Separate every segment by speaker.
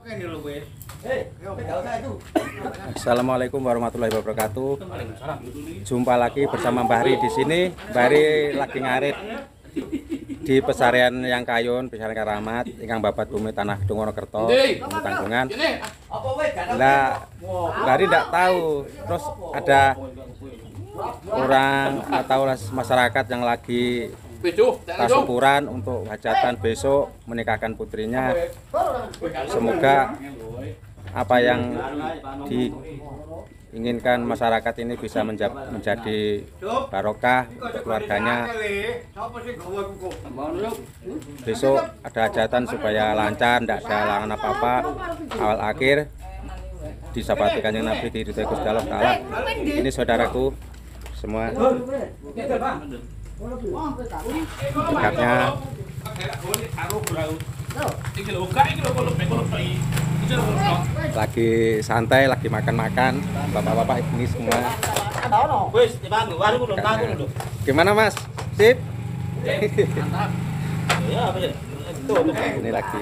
Speaker 1: Assalamualaikum warahmatullahi wabarakatuh. Jumpa lagi bersama Mbah Ri di sini. Mbah Ri lagi ngarit di pesarian yang Kayun, pesarian Karamat, ingkang babat bumi tanah Dungonokerto, Tanggungan. Nah, Mbah Ri tidak tahu. Terus ada orang atau masyarakat yang lagi syukuran untuk hajatan besok menikahkan putrinya. Semoga apa yang diinginkan masyarakat ini bisa menjadi barokah untuk keluarganya. Besok ada hajatan supaya lancar, tidak ada halangan apa-apa, awal akhir disabati Kanjeng Nabi di Ridho Gusti Allah Ta'ala. Ini saudaraku semua. Dekatnya lagi santai, lagi makan-makan, bapak-bapak ini semua. Gimana Mas? Sip? Ini lagi.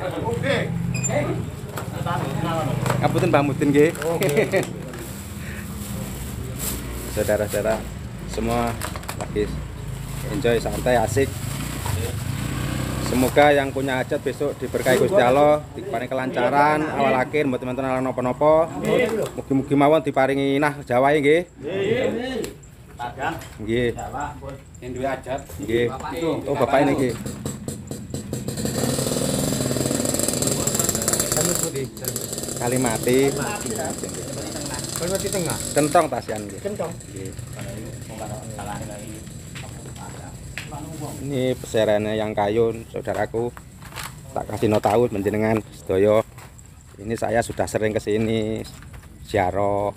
Speaker 1: Ngapunten Mbah Mudin nggih. Saudara-saudara semua lagi enjoy, santai, asik. Semoga yang punya hajat besok diberkahi Gusti Allah, diparingi kelancaran awal akhir, mboten-mboten ala napa-napa. Mugi-mugi mawon diparingi nah Jawa nggih. Nggih. Sing duwe hajat. Nggih. Oh, bapak ini nggih. Kalimati. Kalimati tengah. Kentong tasian nggih. Kentong. Nggih. Ini pesariannya yang Kayun, saudaraku. Tak kasih no tahu menjenengan sedaya. Ini saya sudah sering ke sini ziarah.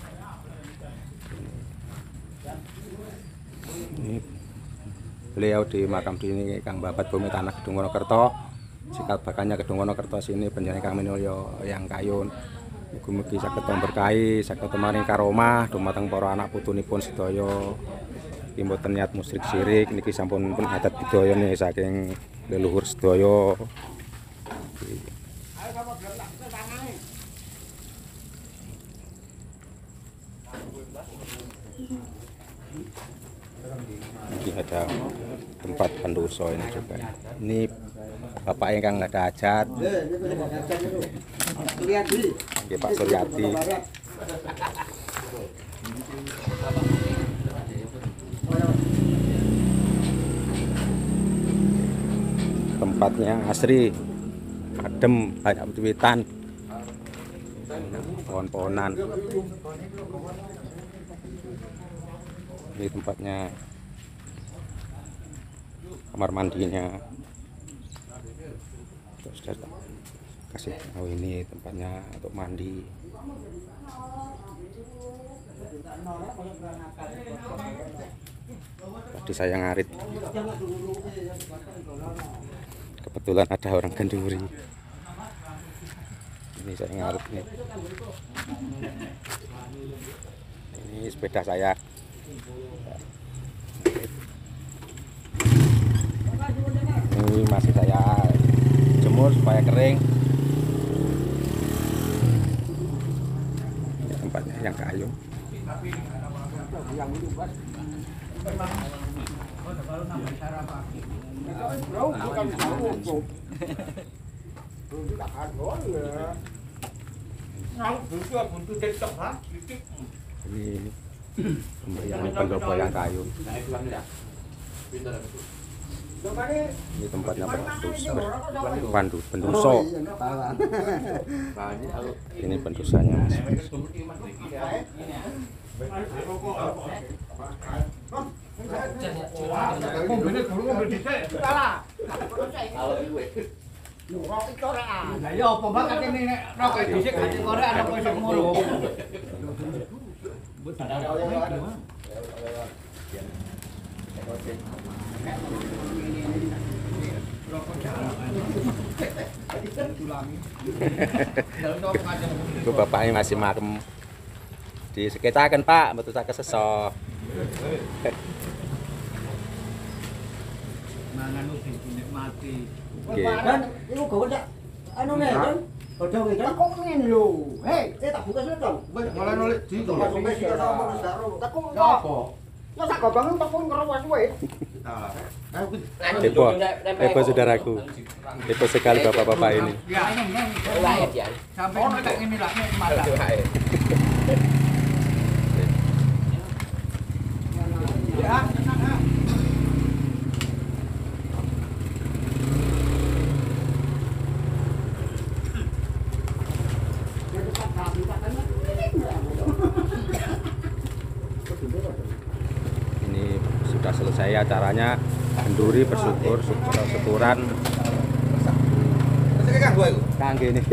Speaker 1: Ini beliau di makam di ini Kang Babat Bumi Tanah Dungonokerto. Cikal bakalnya ke Dungonokerto sini penjenengan Kang Minulya yang Kayun. Mugi-mugi saged berkahi, saged maring karomah dumateng para anak putunipun sedaya. Iki mboten niat musyrik syirik, niki sampun pun adat budaya nih saking leluhur sedaya. Ini ada tempat pendoso ini juga. Ini bapak ingkang ada hajat. Nggih Pak Suryati. Tempatnya asri, adem, banyak wiwitan, pohon-pohonan. Ini tempatnya, kamar mandinya. Terus kasih tahu ini tempatnya untuk mandi. Tadi saya ngarit. Kebetulan ada orang Kenduri. Ini saya ngarit nih. Ini sepeda saya. Ini masih saya jemur supaya kering. Ini tempatnya yang kayu. Ini pemberian pendopo yang kayu. Ini tempatnya pendoso. Ini pendosanya Mas.
Speaker 2: Ya apa banget ini nek rokok dhisik gak korek ana poso ngono.
Speaker 1: Itu bapaknya masih makem. Disekitaken Pak, mboten saged sesok.
Speaker 2: Mangan ugi dinikmati.
Speaker 1: Nggih.
Speaker 3: Dan iku gawe anu nek,
Speaker 2: Padha kowe kan kok ngene lho. Hei, tak buka sik dong.
Speaker 3: Malah nulis di itu.
Speaker 2: Takut apa? Ya sak gobangan tak pun ngeruas wae.
Speaker 1: Heboh saudaraku. Heboh sekali bapak-bapak ini.
Speaker 2: Ya, ini. Sampai kayak ngene lah mata. Ya,
Speaker 1: Ini sudah selesai acaranya, kenduri bersyukur, syukuran kangge ini.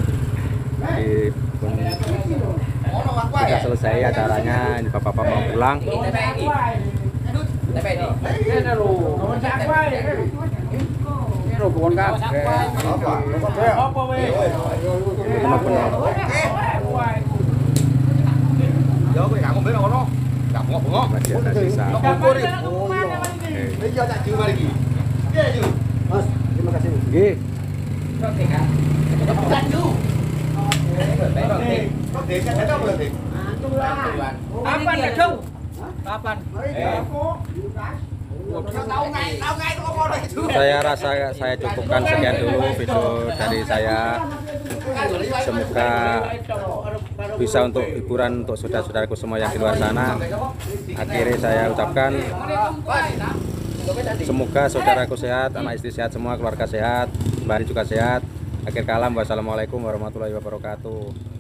Speaker 1: Sudah selesai acaranya, ini bapak-bapak mau pulang.
Speaker 2: ngene lho. Kawan sak wae. Ini lho kawan kabeh. Apa wae?
Speaker 1: Bener-bener.
Speaker 3: Ya kowe gak ngombe ngono. Gak bengok-bengok.
Speaker 1: Masih ada sisa.
Speaker 3: Iya tak jiwa iki. Piye Ju?
Speaker 2: Mas, terima kasih.
Speaker 1: Nggih.
Speaker 3: Kok dekat ada apa Dik?
Speaker 2: Kapan ya, Dong? Kapan?
Speaker 1: Saya rasa saya cukupkan sekian dulu video dari saya. Semoga bisa untuk hiburan untuk saudara-saudaraku semua yang di luar sana. Akhirnya saya ucapkan semoga saudaraku sehat, anak istri sehat semua, keluarga sehat, Mbak Ani juga sehat. Akhir kalam, wassalamualaikum warahmatullahi wabarakatuh.